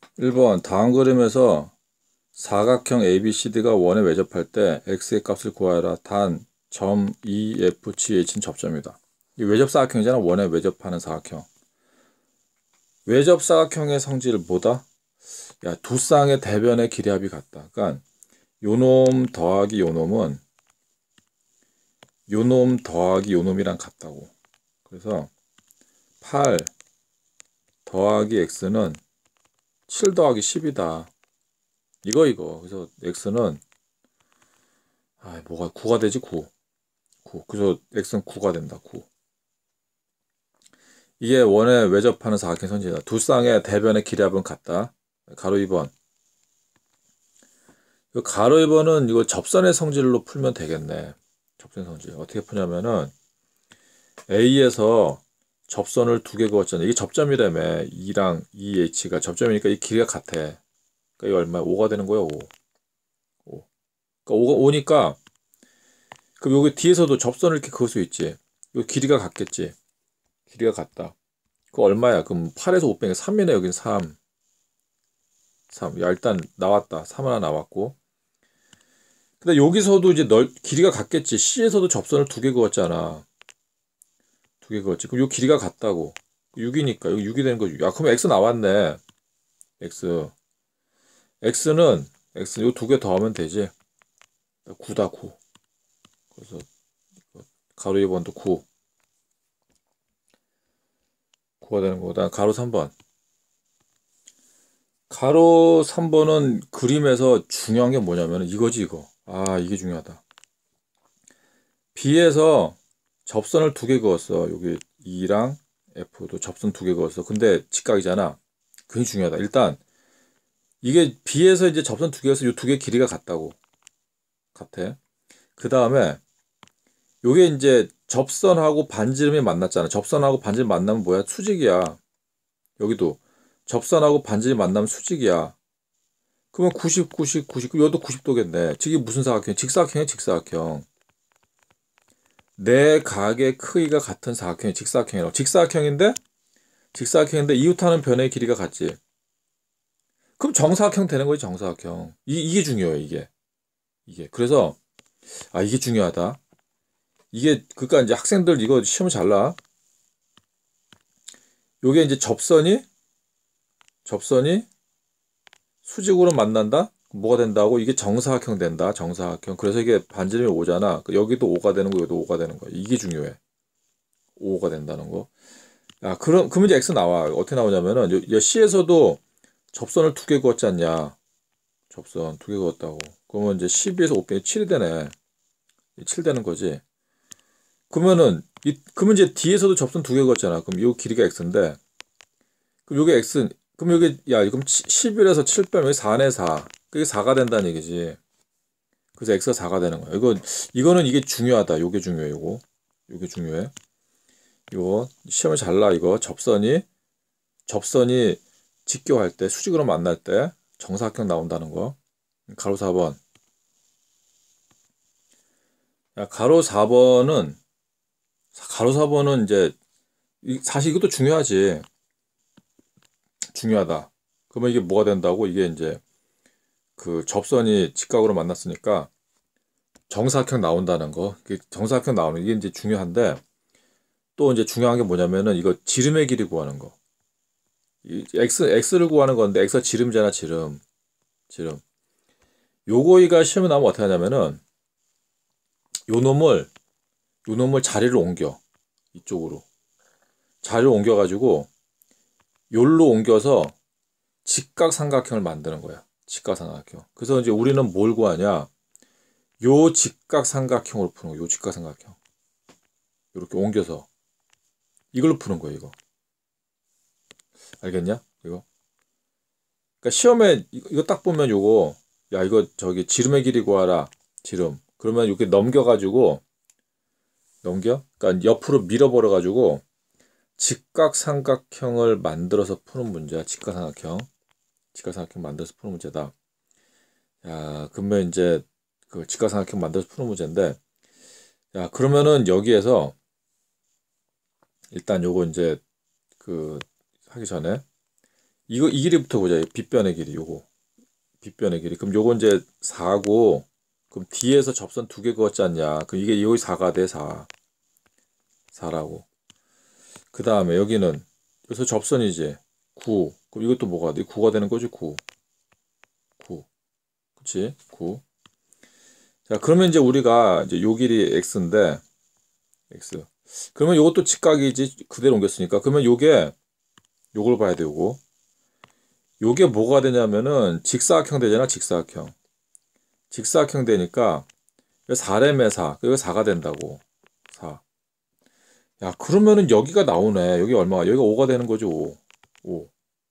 1번 다음 그림에서 사각형 ABCD가 원에 외접할 때 x의 값을 구하여라. 단, 점 EFGH는 접점이다. 이 외접 사각형이잖아. 원에 외접하는 사각형. 외접 사각형의 성질을 뭐다? 야, 두 쌍의 대변의 기리합이 같다. 그러니까 요놈 더하기 요놈은 요놈 더하기 요놈이랑 같다고. 그래서 8 더하기 x는 7 더하기 10이다. 이거. 그래서 x는 뭐가 9가 되지? 9. 9. 그래서 x는 9가 된다. 9. 이게 원에 외접하는 사각형 선지이다. 두 쌍의 대변의 기리합은 같다. 가로 2번. 가로 2번은 이거 접선의 성질로 풀면 되겠네. 접선의 성질. 어떻게 푸냐면은 A에서 접선을 두 개 그었잖아. 이게 접점이라며. 2랑 2H가 접점이니까 이 길이가 같아. 그러니까 이거 얼마야? 5가 되는 거야, 5. 5. 그러니까 5가 5니까 그럼 여기 뒤에서도 접선을 이렇게 그을 수 있지. 이 길이가 같겠지. 길이가 같다. 그거 얼마야? 그럼 8에서 5 빼면 3이네. 여긴 3. 3. 야, 일단 나왔다. 3 하나 나왔고. 근데 여기서도 이제 길이가 같겠지. C에서도 접선을 두 개 그었잖아. 두 개 그었지. 그럼 요 길이가 같다고. 6이니까 여기 6이 되는 거지. 야, 그럼 X 나왔네. X. X 요 두 개 더하면 되지. 9다, 9. 그래서 가로 2번도 9. 9가 되는 거다. 가로 3번. 가로 3번은 그림에서 중요한 게 뭐냐면 이거지, 이거. 이게 중요하다. B에서 접선을 두 개 그었어. 여기 E랑 F도 접선 두 개 그었어. 근데 직각이잖아. 그게 중요하다. 일단 이게 B에서 이제 접선 두 개에서 이 두 개 길이가 같다고. 같아. 그 다음에 요게 이제 접선하고 반지름이 만났잖아. 접선하고 반지름 만나면 뭐야? 수직이야. 여기도 접선하고 반지름 만나면 수직이야. 그러면 90, 90, 90, 여기도 90도겠네. 이게 무슨 사각형? 직사각형이야, 직사각형. 네 각의 크기가 같은 사각형이 직사각형이라고. 직사각형인데 이웃하는 변의 길이가 같지. 그럼 정사각형 되는 거지, 정사각형. 이게 중요해, 이게. 그래서 이게 중요하다. 이게 그러니까 이제 학생들 이거 시험 잘 나. 요게 이제 접선이 수직으로 만난다? 뭐가 된다고? 이게 정사각형 된다. 정사각형. 그래서 이게 반지름이 5잖아. 여기도 5가 되는 거, 여기도 5가 되는 거. 이게 중요해. 5가 된다는 거. 그럼 이제 X 나와. 어떻게 나오냐면은, C에서도 접선을 두 개 그었지 않냐. 접선 두 개 그었다고. 그러면 이제 12에서 5 빼면 7이 되네. 7 되는 거지. 그러면 이제 D에서도 접선 두 개 그었잖아. 그럼 요 길이가 X인데, 그럼 요게 X, 그럼 여기, 그럼 11에서 7 빼면 4네, 4. 그게 4가 된다는 얘기지. 그래서 X가 4가 되는 거야. 이거는 이게 중요하다. 요게 중요해, 요거. 요게 중요해. 요거, 시험을 잘 나, 이거. 접선이 직교할 때, 수직으로 만날 때, 정사각형 나온다는 거. 가로 4번. 가로 4번은 이제, 사실 이것도 중요하지. 중요하다. 그러면 이게 뭐가 된다고? 이게 이제, 그 접선이 직각으로 만났으니까, 정사각형 나온다는 거. 정사각형 나오는 게 이제 중요한데, 또 이제 중요한 게 뭐냐면은 이거 지름의 길이 구하는 거. x를 구하는 건데 x가 지름이잖아, 지름. 지름. 요거이가 시험에 나오면 어떻게 하냐면은 요 놈을 자리를 옮겨. 이쪽으로. 자리를 옮겨 가지고 요로 옮겨서 직각삼각형을 만드는 거야. 직각삼각형. 그래서 이제 우리는 뭘 구하냐? 요 직각삼각형으로 푸는 거야. 요 직각삼각형. 이렇게 옮겨서 이걸로 푸는 거야, 이거. 알겠냐? 이거. 그러니까 시험에 이거 딱 보면 요거 이거 저기 지름의 길이 구하라. 지름. 그러면 이렇게 넘겨가지고 그러니까 옆으로 밀어버려 가지고 직각삼각형을 만들어서 푸는 문제야. 직각삼각형 만들어서 푸는 문제다. 그러면 이제 그 직각삼각형 만들어서 푸는 문제인데, 그러면은 여기에서 일단 요거 이제 그 하기 전에 이 길이부터 보자. 빗변의 길이 요거. 빗변의 길이. 그럼 요거 이제 4고 그럼 뒤에서 접선 두 개 그었지 않냐? 그럼 이게 여기 4가 돼. 4라고. 그 다음에 여기는 여기서 접선이지. 9. 그럼 이것도 뭐가 돼? 9가 되는 거지. 9. 9. 그치? 9. 자, 그러면 이제 우리가 이제 요 길이 x인데 x. 그러면 요것도 직각이지. 그대로 옮겼으니까. 그러면 요게 요걸 봐야 돼. 요게 뭐가 되냐면은 직사각형 되잖아. 직사각형. 직사각형 되니까 4렘의 4. 이거 4가 된다고. 4. 야, 그러면은 여기가 나오네. 여기 얼마가? 여기가 5가 되는 거죠. 5. 5.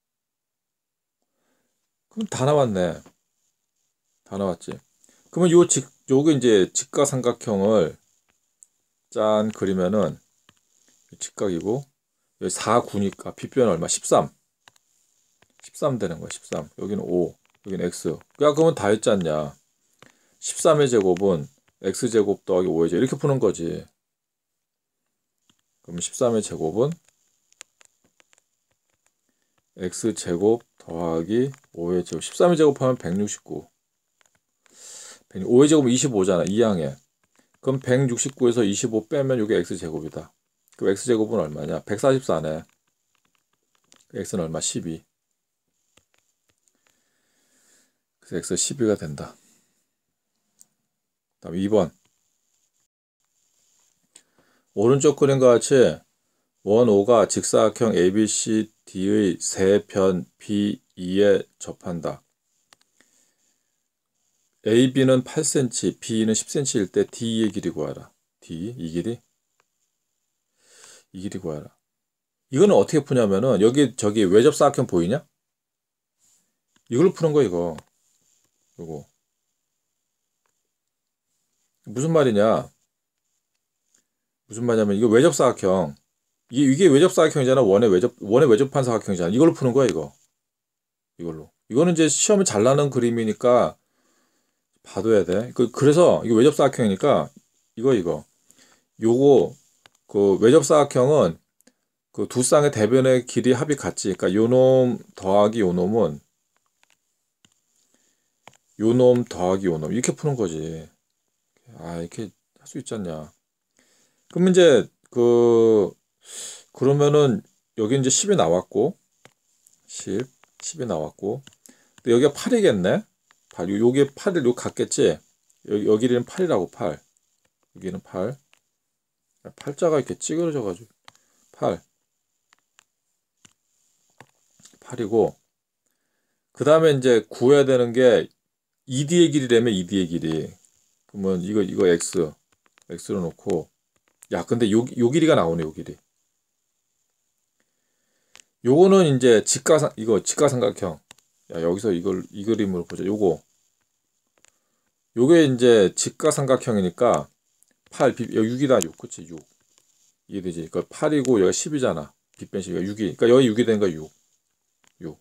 그럼 다 나왔네. 다 나왔지. 그러면 요게 이제 직각삼각형을 짠 그리면은 직각이고 여기 4, 9니까 빗변 얼마? 13. 13 되는 거야. 13. 여기는 5. 여기는 x. 야, 그러면 다 했지 않냐? 13의 제곱은 x제곱 더하기 5의 제곱 이렇게 푸는 거지. 그럼 13의 제곱은 x제곱 더하기 5의 제곱. 13의 제곱하면 169. 5의 제곱은 25잖아. 2항에. 그럼 169에서 25 빼면 이게 x제곱이다. 그럼 x제곱은 얼마냐? 144네. x는 얼마? 12. 그래서 x 12가 된다. 다음 2번. 오른쪽 그림과 같이 원 5가 직사각형 ABCD의 세 편 B2에 접한다. AB는 8cm, B는 10cm일 때 D의 길이 구하라. D, 이 길이? 이 길이 구하라. 이거는 어떻게 푸냐면은 여기 저기 외접사각형 보이냐? 이걸로 푸는 거 이거. 요거. 무슨 말이냐? 무슨 말이냐면 이거 외접사각형. 이게 외접사각형이잖아. 원의 외접한 사각형이잖아. 이걸로 푸는 거야 이거. 이걸로. 이거는 이제 시험에 잘 나는 그림이니까 봐둬야 돼. 그래서 이거 외접사각형이니까 이거. 요거 그 외접사각형은 그 두 쌍의 대변의 길이 합이 같지. 그러니까 요놈 더하기 요놈은 요놈 더하기 요놈 이렇게 푸는 거지. 아, 이렇게 할 수 있지 않냐. 그럼 이제 그러면은 여기 이제 10이 나왔고 10이 나왔고 근데 여기가 8이겠네. 8. 요게 8을 요 같겠지. 여기는 8이라고 8. 여기는 8. 팔자가 이렇게 찌그러져 가지고 8. 8이고 그다음에 이제 구해야 되는 게 2D의 길이라면 2D의 길이. 그러면 이거 x로 놓고 야, 근데 요 길이가 나오네. 요 길이. 요거는 이제 직각삼각형. 야, 여기서 이 그림으로 보자. 요게 이제 직각삼각형이니까 8, 여기 6이다. 6. 그치? 6. 이해되지? 그러니까 8이고 여기가 10이잖아. 빗변 10이가 6이. 그러니까 여기 6이 되는 거야. 6. 6.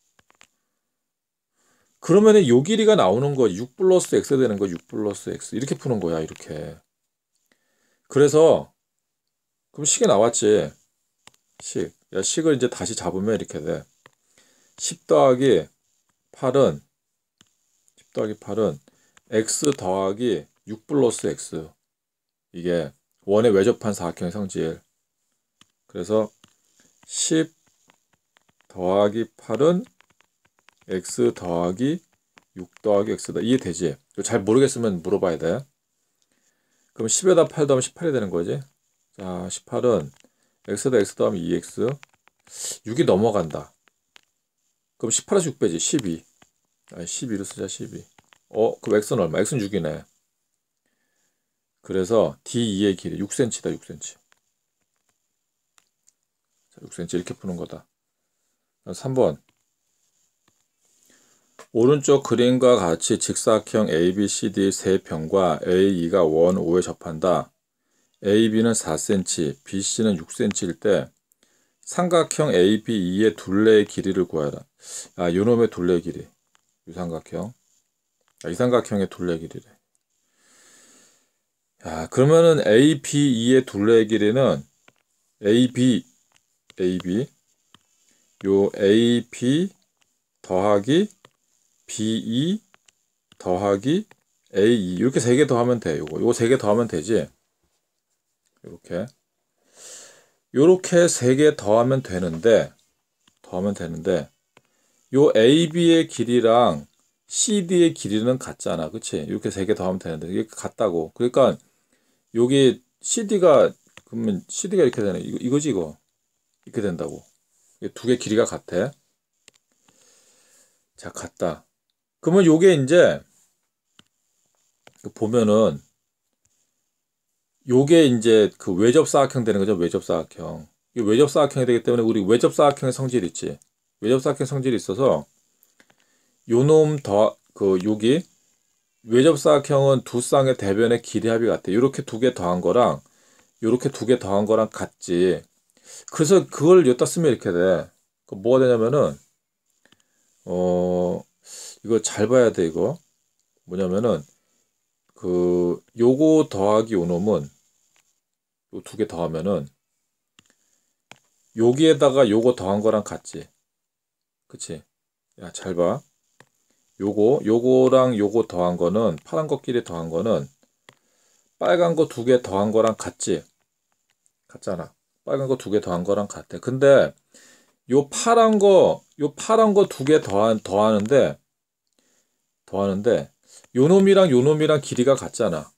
그러면은 요 길이가 나오는 거 6 플러스 x 되는 거 6 플러스 x. 이렇게 푸는 거야. 이렇게. 그래서 그럼 식이 나왔지. 야, 식을 이제 다시 잡으면 이렇게 돼. 10 더하기 8은 x 더하기 6 플러스 x. 이게 원의 외접한 사각형의 성질. 그래서 10 더하기 8은 x 더하기 6 더하기 x다. 이해되지? 잘 모르겠으면 물어봐야 돼. 그럼 10에다 8 더하면 18이 되는 거지. 자, 18은 x에다 x 더하면 2x. 6이 넘어간다. 그럼 18에서 6 빼지. 12. 12로 쓰자. 12. 그럼 x는 얼마? x는 6이네. 그래서 D2의 길이 6cm다. 6cm. 자, 6cm 이렇게 푸는 거다. 3번. 오른쪽 그림과 같이 직사각형 ABCD의 세 편과 AE가 원 5에 접한다. AB는 4cm, BC는 6cm일 때 삼각형 ABE의 둘레의 길이를 구하라. 아, 요놈의 둘레 길이. 이 삼각형. 이 삼각형의 둘레 길이래. 야, 그러면은 ABE의 둘레 길이는 AB 요 AB 더하기 BE 더하기 AE 이렇게 세 개 더하면 돼. 요거 세 개 더하면 되지. 요렇게 세 개 더하면 되는데 요 AB의 길이랑 CD의 길이는 같잖아. 그치? 이렇게 세 개 더하면 되는데 이게 같다고. 그러니까 여기 CD가 그러면 CD가 이렇게 되네. 이거지 이거. 이렇게 된다고. 두 개 길이가 같아. 자, 같다. 그러면 요게 이제 보면은 요게 이제 그 외접사각형 되는 거죠. 외접사각형. 이 외접사각형이 되기 때문에 우리 외접사각형의 성질이 있지. 외접사각형 성질이 있어서 요놈 더 여기 외접사각형은 두 쌍의 대변의 길이 합이 같아. 이렇게 두 개 더한 거랑 이렇게 두 개 더한 거랑 같지. 그래서 그걸 여기다 쓰면 이렇게 돼. 뭐가 되냐면은 이거 잘 봐야 돼. 이거 뭐냐면은 요거 더하기 요 놈은 요 두 개 더하면은 여기에다가 요거 더한 거랑 같지. 그치? 야, 잘 봐. 요거랑 요거 더한 거는 파란 거끼리 더한 거는 빨간 거 두 개 더한 거랑 같지? 같잖아. 빨간 거 두 개 더한 거랑 같아. 근데 요 파란 거 두 개 더하는데 요 놈이랑 길이가 같잖아.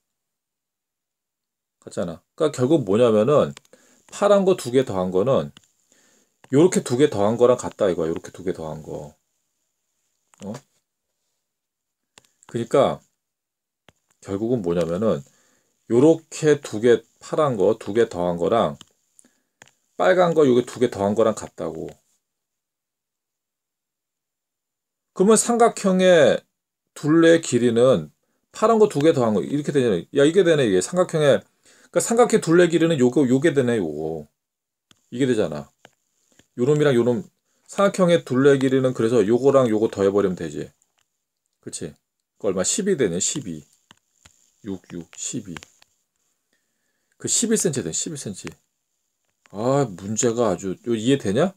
그러니까 결국 뭐냐면은 파란 거 두 개 더한 거는 요렇게 두 개 더한 거랑 같다 이거야. 요렇게 두 개 더한 거. 그러니까 결국은 뭐냐면은 요렇게 두 개 파란 거 두 개 더한 거랑 빨간 거 요게 두 개 더한 거랑 같다고. 그러면 삼각형의 둘레 길이는 파란 거 두 개 더한 거 이렇게 되잖아. 야, 이게 되네. 이게 삼각형의 그러니까 삼각형 둘레 길이는 요게 되네. 요거 이게 되잖아. 요놈이랑 요놈 삼각형의 둘레 길이는 그래서 요거랑 요거 더해버리면 되지. 그치? 그 얼마? 10이 되네. 12 12 그 11cm 되네. 11cm. 아, 문제가 아주 이해되냐?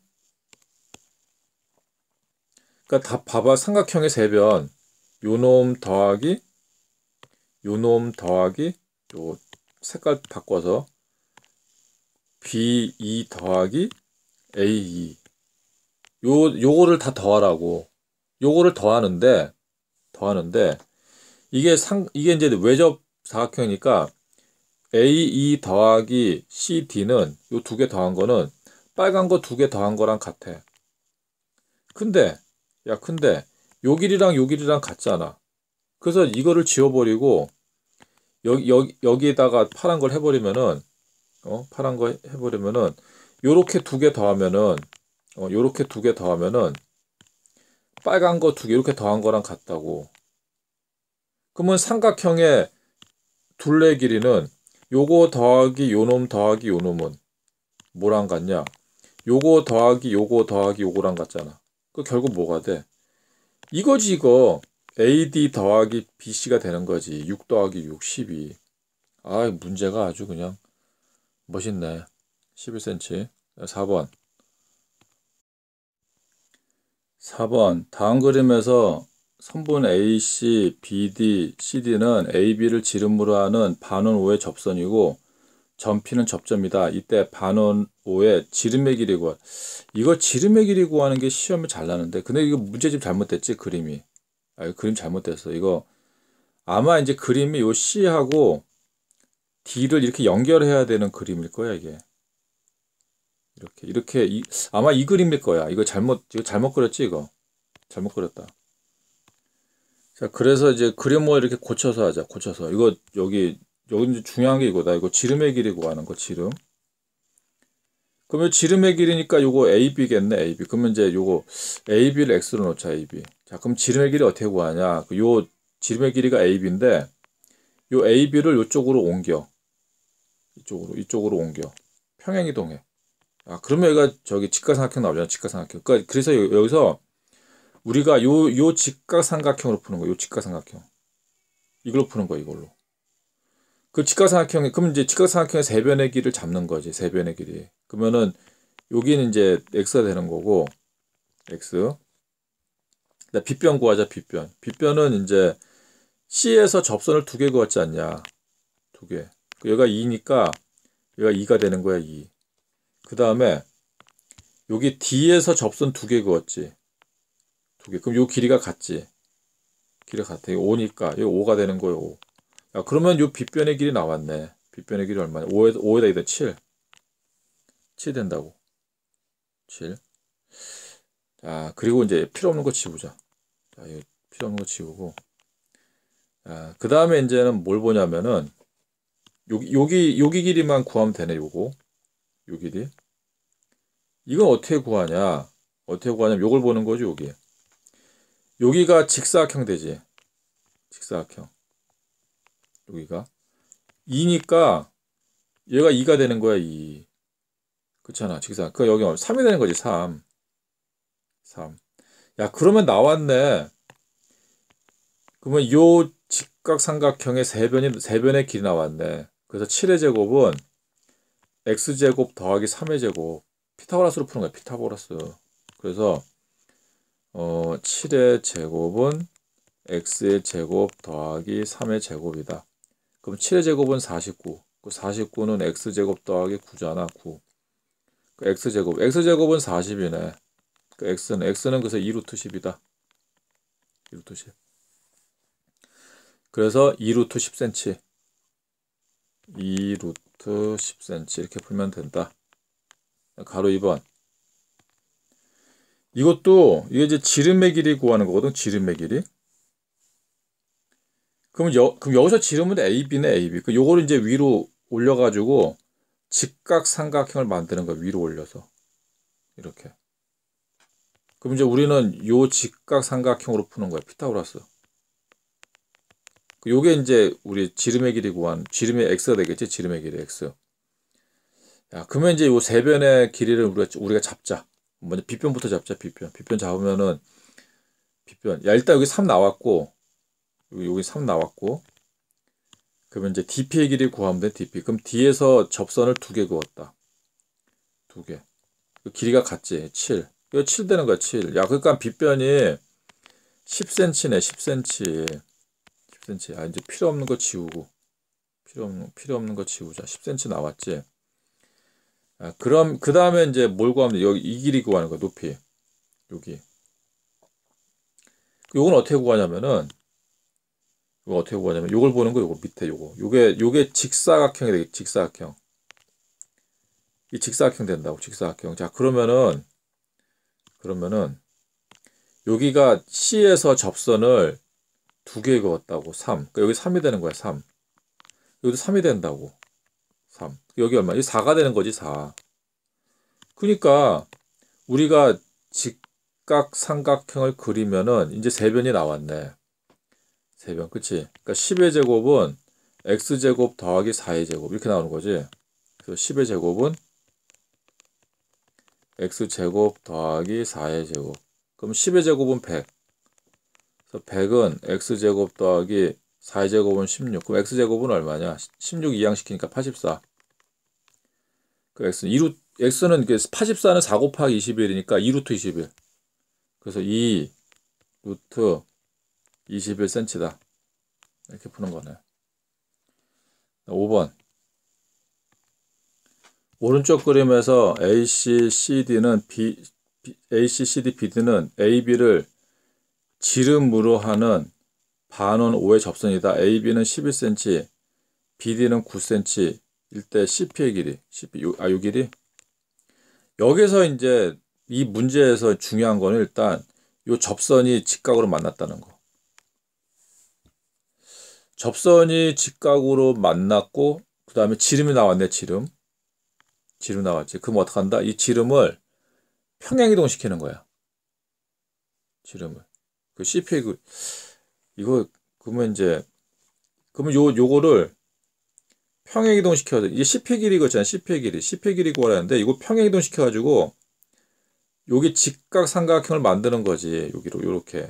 그러니까 다 봐봐. 삼각형의 세변 요놈 더하기 요놈 더하기 요 색깔 바꿔서 B2 더하기 A2 요거를 다 더하라고. 요거를 더하는데 이게 이제 외접 사각형이니까 A2 더하기 CD는 요 두 개 더한 거는 빨간 거 두 개 더한 거랑 같아. 근데 요 길이랑 요 길이랑 같잖아. 그래서 이거를 지워버리고 여기에다가 파란 걸 해버리면은 파란 거 해버리면은 요렇게 두 개 더하면은 요렇게 두 개 더하면은 빨간 거 두 개 이렇게 더한 거랑 같다고. 그러면 삼각형의 둘레 길이는 요거 더하기 요놈 더하기 요놈은 뭐랑 같냐? 요거 더하기 요거 더하기 요거랑 같잖아. 그 결국 뭐가 돼? 이거지 이거. AD 더하기 BC가 되는 거지. 6 더하기 6, 12. 아, 문제가 아주 그냥 멋있네. 11cm. 4번. 다음 그림에서 선분 AC, BD, CD는 AB를 지름으로 하는 반원 O의 접선이고 점P는 접점이다. 이때 반원 O의 지름의 길이 구하. 이거 지름의 길이 구하는 게 시험에 잘 나는데 근데 이거 문제 좀 잘못됐지 그림이. 아, 이거 그림 잘못됐어. 이거 아마 이제 그림이 요 C하고 D를 이렇게 연결해야 되는 그림일 거야 이게. 이렇게 아마 이 그림일 거야. 이거 잘못 그렸지 이거. 잘못 그렸다. 자, 그래서 이제 그림을 이렇게 고쳐서 하자. 고쳐서. 이거 여기 이제 중요한 게 이거다. 이거 지름의 길이 구하는 거 지름. 그러면 지름의 길이니까 요거 AB겠네. AB. 그러면 이제 요거 AB를 X로 놓자. AB. 자, 그럼 지름의 길이 어떻게 구하냐? 요 지름의 길이가 AB인데 요 AB를 요쪽으로 옮겨. 이쪽으로 옮겨. 평행이동해. 아, 그러면 얘가 저기 직각삼각형 나오잖아. 직각삼각형. 그러니까 그래서 여기서 우리가 요 직각삼각형으로 푸는 거야. 요 직각삼각형. 이걸로 푸는 거야. 이걸로. 그 직각삼각형이 그럼 이제 직각삼각형의 세변의 길이를 잡는 거지. 세변의 길이. 그러면은 여기는 이제 x가 되는 거고 x. 빗변 구하자, 빗변. 빗변은 이제 C에서 접선을 두 개 그었지 않냐. 두 개. 여기가 2니까 여기가 2가 되는 거야, 2. 그 다음에 여기 D에서 접선 두 개 그었지. 두 개. 그럼 요 길이가 같지. 길이가 같아. 이거 5니까 여기 5가 되는 거예요, 5. 야, 그러면 요 빗변의 길이 나왔네. 빗변의 길이 얼마냐? 5에다 2다 7. 7 된다고. 7. 자, 그리고 이제 필요 없는 거 지우자. 자, 이거 필요 없는 거 지우고. 자, 그 다음에 이제는 뭘 보냐면은, 여기 길이만 구하면 되네, 요거. 요 길이. 이건 어떻게 구하냐? 어떻게 구하냐면, 요걸 보는 거죠, 여기. 여기가 직사각형 되지. 직사각형. 여기가. 2니까, 얘가 2가 되는 거야, 2. 그렇잖아, 직사각형. 그 여기 3이 되는 거지, 3. 3. 야, 그러면 나왔네. 그러면 요 직각삼각형의 세 변의 길이 나왔네. 그래서 7의 제곱은 x제곱 더하기 3의 제곱. 피타고라스로 푸는 거야, 피타고라스. 그래서 7의 제곱은 x의 제곱 더하기 3의 제곱이다. 그럼 7의 제곱은 49. 그 49는 x제곱 더하기 9잖아, 9. 그 x제곱은 40이네. 그 x는 그래서 2루트 10이다. 2루트 10. 그래서 2루트 10cm. 2루트 10cm 이렇게 풀면 된다. 가로 2번. 이것도 이게 이제 지름의 길이 구하는 거거든. 지름의 길이. 그럼 여기서 지름은 AB네, AB. 요거를 이제 위로 올려가지고 직각삼각형을 만드는 거야. 위로 올려서 이렇게. 그럼 이제 우리는 요 직각삼각형으로 푸는 거야. 피타고라스. 요게 이제 우리 지름의 길이 구한 지름의 x가 되겠지. 지름의 길이 x. 야, 그러면 이제 요 세 변의 길이를 우리가 잡자. 먼저 빗변부터 잡자. 빗변 잡으면은 빗변. 야, 일단 여기 3 나왔고 여기 3 나왔고 그러면 이제 DP의 길이 구하면 돼. DP. 그럼 D에서 접선을 두 개 그었다. 두 개. 길이가 같지. 7. 이거 7 되는 거야. 7. 야, 그러니까 빗변이 10cm네. 10cm. 10cm. 아, 이제 필요 없는 거 지우고. 필요 없는 거 지우자. 10cm 나왔지. 아, 그럼 그 다음에 이제 뭘 구하면 돼? 여기 이 길이 구하는 거야. 높이. 여기. 요건 어떻게 구하냐면은 요걸 보는 거 요거 밑에 요게 직사각형이 되겠지. 직사각형. 이 직사각형 된다고. 직사각형. 자, 그러면은 여기가 C에서 접선을 두 개 그었다고. 3. 그러니까 여기 3이 되는 거야. 3. 여기도 3이 된다고. 3. 여기 얼마? 이 4가 되는 거지. 4. 그러니까 우리가 직각삼각형을 그리면은 이제 세 변이 나왔네. 세 변. 그치? 그러니까 10의 제곱은 x제곱 더하기 4의 제곱 이렇게 나오는 거지. 그래서 10의 제곱은 x제곱 더하기 4의 제곱. 그럼 10의 제곱은 100. 그래서 100은 x제곱 더하기 4의 제곱은 16. 그럼 x제곱은 얼마냐? 16 이항시키니까 84. 그 x는 84는 4 곱하기 21이니까 2루트 21. 그래서 2 루트 21cm다. 이렇게 푸는 거네. 5번. 오른쪽 그림에서 AC, CD는 AC, CD, BD는 AB를 지름으로 하는 반원 5의 접선이다. AB는 11cm, BD는 9cm 일 때 CP의 길이. 요 길이. 여기서 이제 이 문제에서 중요한 거는 일단 요 접선이 직각으로 만났다는 거. 접선이 직각으로 만났고 그 다음에 지름이 나왔네. 지름 나왔지. 그럼 어떡한다? 이 지름을 평행이동 시키는 거야. 지름을. 그 CP의 이거 그러면 요거를 평행이동 시켜야 돼. 이게 CP의 길이 있잖아. CP의 길이 구하라는데 이거 평행이동 시켜가지고 여기 직각삼각형을 만드는 거지. 여기로 요렇게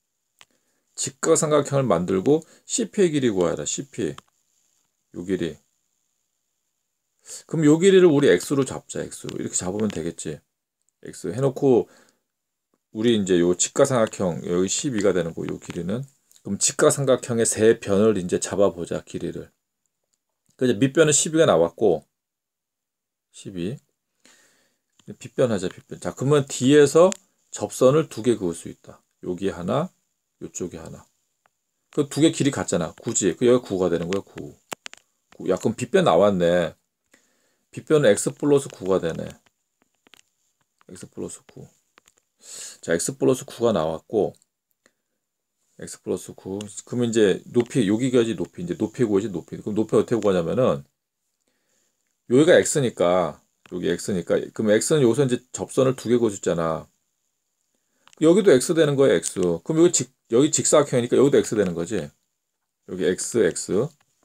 직각삼각형을 만들고 CP의 길이 구하라. CP 요 길이. 그럼 요 길이를 우리 x로 잡자. x로 이렇게 잡으면 되겠지. x 해놓고 우리 이제 요 직가삼각형 여기 12가 되는 거 요 길이는 그럼 직가삼각형의 세 변을 이제 잡아보자 길이를. 그 이제 밑변은 12가 나왔고 12 빗변하자 빗변. 자 그러면 뒤에서 접선을 두 개 그을 수 있다. 여기 하나, 요쪽에 하나. 그 두 개 길이 같잖아. 굳이 그 여기 9가 되는 거야 9. 야 그럼 빗변 나왔네. 빗변은 x 플러스 9가 되네. x 플러스 9. 자 x 플러스 9가 나왔고 x 플러스 9. 그러면 이제 높이 여기까지 높이 이제 높이 구하지 높이. 그럼 높이 어떻게 구하냐면은 여기가 x니까 여기 x니까 그럼 x는 여기서 이제 접선을 두 개 그어줬잖아. 여기도 x 되는 거야 x. 그럼 여기 직사각형이니까 여기도 x 되는 거지. 여기 x.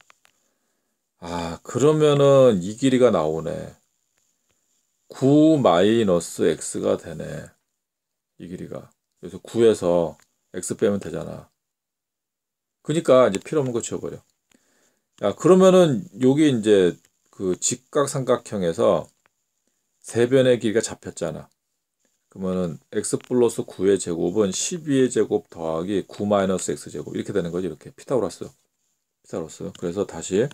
아 그러면은 이 길이가 나오네. 9 마이너스 x가 되네. 이 길이가. 그래서 9에서 x 빼면 되잖아. 그러니까 이제 필요 없는 거 지워버려. 야 그러면은 여기 이제 그 직각삼각형에서 세 변의 길이가 잡혔잖아. 그러면은 x 플러스 9의 제곱은 12의 제곱 더하기 9 마이너스 x 제곱 이렇게 되는 거지. 이렇게 피타고라스. 그래서 다시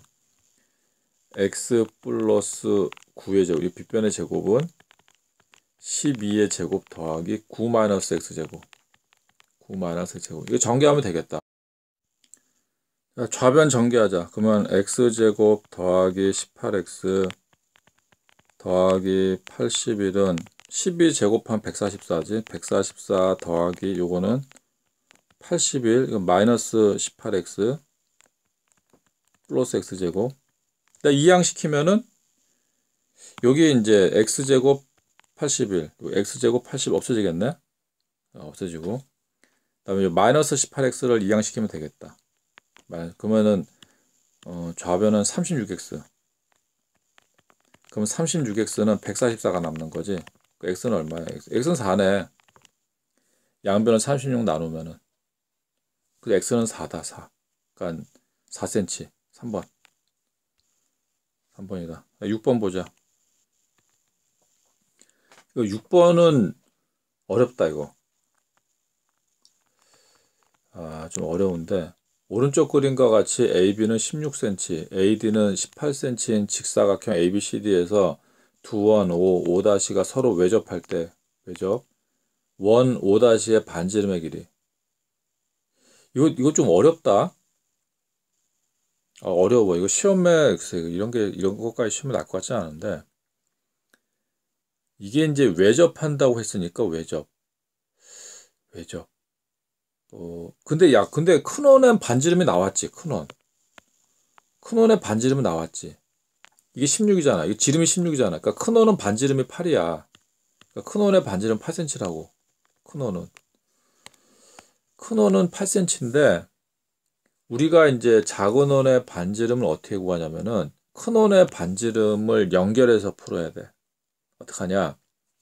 x 플러스 9의 제곱 이 빗변의 제곱은 12의 제곱 더하기 9 마이너스 x 제곱 9 마이너스 x 제곱 이거 전개하면 되겠다. 자, 좌변 전개하자. 그러면 x제곱 더하기 18x 더하기 81은 12 제곱하면 144지. 144 더하기 요거는 81 이건 마이너스 18x 플러스 x제곱. 이항시키면은 여기 이제 x제곱 81 x제곱 80 없어지겠네. 없어지고 그다음에 마이너스 18x를 이항시키면 되겠다. 그러면은 좌변은 36x. 그럼 36x는 144가 남는 거지. 그 x는 얼마야? x는 4네. 양변을 36 나누면은 그 x는 4다 4. 그러니까 4cm. 3번. 3번이다. 6번 보자. 이거 6번은 어렵다 이거. 아, 좀 어려운데. 오른쪽 그림과 같이 AB는 16cm, AD는 18cm인 직사각형 ABCD에서 두 원 O, O'가 서로 외접할 때 외접 원 O'의 반지름의 길이. 이거 좀 어렵다. 어려워. 이거 시험에 글쎄, 이런 것까지 시험에 나올 것 같지 않은데 이게 이제 외접한다고 했으니까 외접. 근데 큰 원엔 반지름이 나왔지. 큰 원의 반지름은 나왔지. 이게 16이잖아. 이게 지름이 16이잖아. 그러니까 큰 원은 반지름이 8이야. 그러니까 큰 원의 반지름 8cm라고. 큰 원은. 큰 원은 8cm인데 우리가 이제 작은 원의 반지름을 어떻게 구하냐면은 큰 원의 반지름을 연결해서 풀어야 돼. 어떡하냐?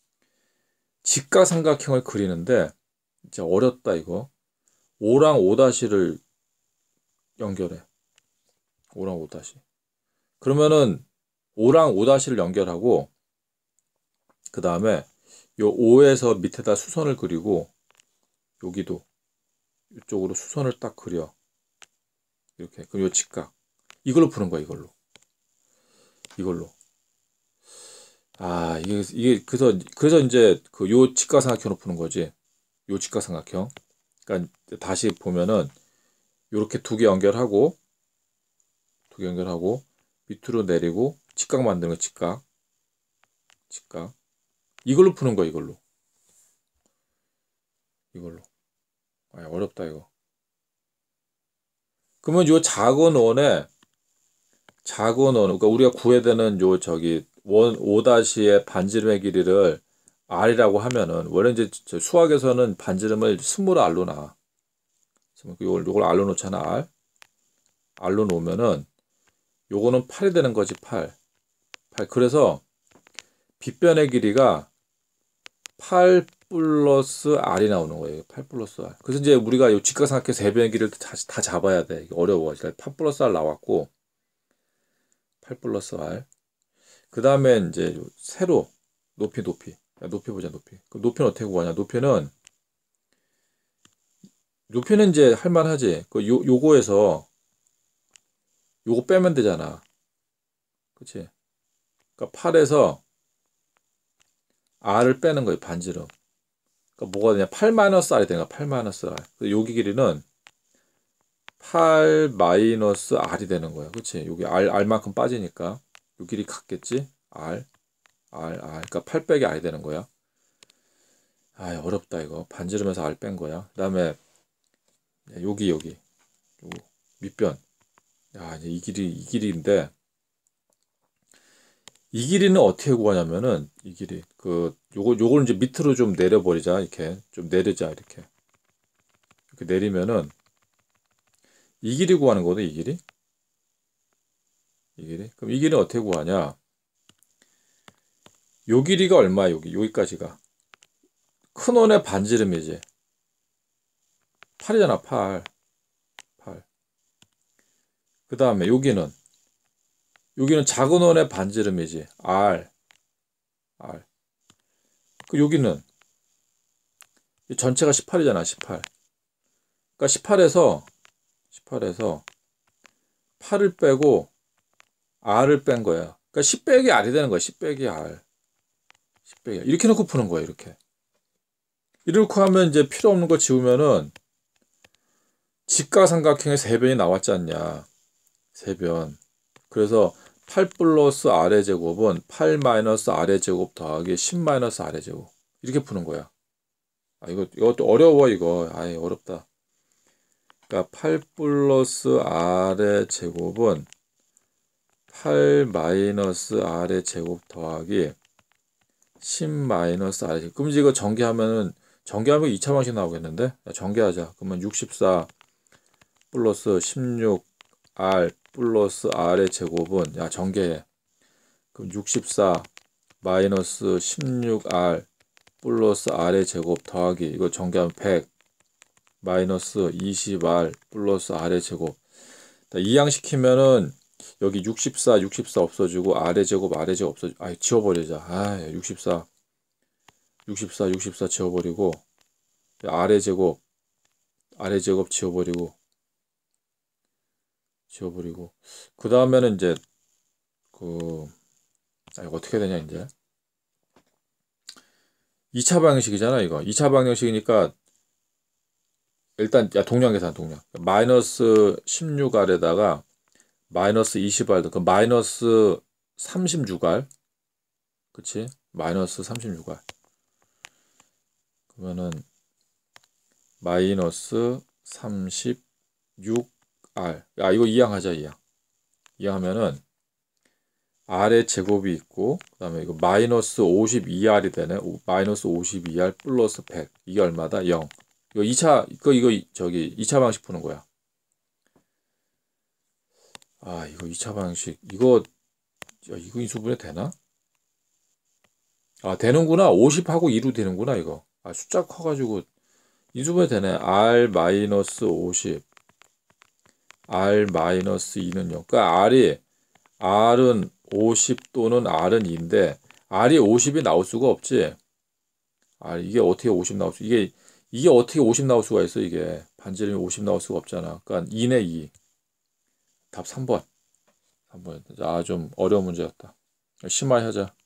직가삼각형을 그리는데 진짜 어렵다 이거. 5랑 5'를 연결해. 5랑 5'. 그러면은 5랑 5'를 연결하고 그 다음에 요 5에서 밑에다 수선을 그리고 여기도 이쪽으로 수선을 딱 그려. 이렇게. 그럼 요 직각. 이걸로 푸는 거야, 이걸로. 아, 이게, 그래서 이제 그 요 직각삼각형으로 푸는 거지. 요 직각삼각형. 그러니까 다시 보면은 요렇게 두 개 연결하고, 밑으로 내리고, 직각 만드는 거, 직각. 이걸로 푸는 거야, 이걸로. 아, 어렵다, 이거. 그러면 요 그러니까 우리가 구해야 되는 요 저기 원 5-의 반지름의 길이를 r이라고 하면은 원래 이제 수학에서는 반지름을 스몰 r로 놔. 요걸 r로 놓잖아. r로 놓으면은 요거는 8이 되는 거지 8. 그래서 빗변의 길이가 8 플러스 r이 나오는 거예요. 8 플러스 r. 그래서 이제 우리가 요 직각삼각형 세 변의 길이를 다 잡아야 돼. 이게 어려워. 그러니까 8 플러스 r 나왔고 8 플러스 r. 그 다음에 이제 세로 높이 보자 높이. 그 높이는 어떻게 구하냐? 높이는 높이는 이제 할만하지. 요거에서 요거 빼면 되잖아. 그치? 그러니까 8에서 R을 빼는 거예요. 반지름. 그러니까 뭐가 되냐? 8 마이너스 R이 되는 거야. 8 마이너스 R. 여기 길이는 8 마이너스 R이 되는 거야. 그치? 여기 R만큼 빠지니까 요 길이 같겠지? R. 그러니까 8 빼기 R이 되는 거야. 아, 어렵다 이거. 반지름에서 R 뺀 거야. 그 다음에 여기 요거 밑변. 야, 이제 이 길이인데 이 길이는 어떻게 구하냐면은 이 길이 요걸 이제 밑으로 좀 내려버리자. 이렇게 좀 내리자. 이렇게 내리면은 이 길이 구하는 거거든. 이 길이. 그럼 이 길이는 어떻게 구하냐? 요 길이가 얼마야? 여기까지가 큰 원의 반지름이지. 8이잖아. 8. 그 다음에 여기는 작은 원의 반지름이지. R. 그 여기는 전체가 18이잖아. 18. 그러니까 18에서 8을 빼고 R을 뺀 거야. 그러니까 10 빼기 R이 되는 거야. 10 빼기 R. 이렇게 놓고 푸는 거야. 이렇게 하면 이제 필요 없는 거 지우면은 직각삼각형의 세변이 나왔지 않냐. 세변. 그래서 8 플러스 R의 제곱은 8 마이너스 R의 제곱 더하기 10 마이너스 R의 제곱. 이렇게 푸는 거야. 아, 이것도 어려워, 이거. 아이, 어렵다. 그러니까 8 플러스 R의 제곱은 8 마이너스 R의 제곱 더하기 10 마이너스 R의 제곱. 그럼 이거 전개하면 2차 방식 나오겠는데? 전개하자. 그러면 64 플러스 16R 플러스 R의 제곱은, 야, 전개해. 그럼 64 마이너스 16R 플러스 R의 제곱 더하기, 이거 전개하면 100 마이너스 20R 플러스 R의 제곱. 이항시키면은 여기 64 없어지고 R의 제곱 없어지고, 아, 지워버리자. 아, 64 지워버리고, R의 제곱 지워버리고, 그 다음에는 이제 이거 어떻게 되냐. 이제 2차 방정식이잖아. 이거 2차 방정식이니까 일단, 야, 동량 계산. 마이너스 16R에다가 마이너스 20R, 그 마이너스 36R. 그치? 마이너스 36R. 그러면은 마이너스 36R. 야, 이거 이항하자. 이항하면은 R의 제곱이 있고, 그 다음에 이거 마이너스 52R이 되네. 마이너스 52R 플러스 100. 이게 얼마다? 0. 이거 2차, 저기 2차 방식 푸는 거야. 아, 이거 2차 방식. 이거 인수분해 되나? 아, 되는구나. 50하고 2로 되는구나, 이거. 아, 숫자 커가지고 인수분해 되네. R 마이너스 50. R 마이너스 2는 0. 그러니까 R은 50 또는 R은 2인데, R이 50이 나올 수가 없지. 이게 어떻게 50 나올 이게 어떻게 50 나올 수가 있어, 이게. 반지름이 50 나올 수가 없잖아. 그러니까 2네, 2. 답 3번. 좀 어려운 문제였다. 심화하자.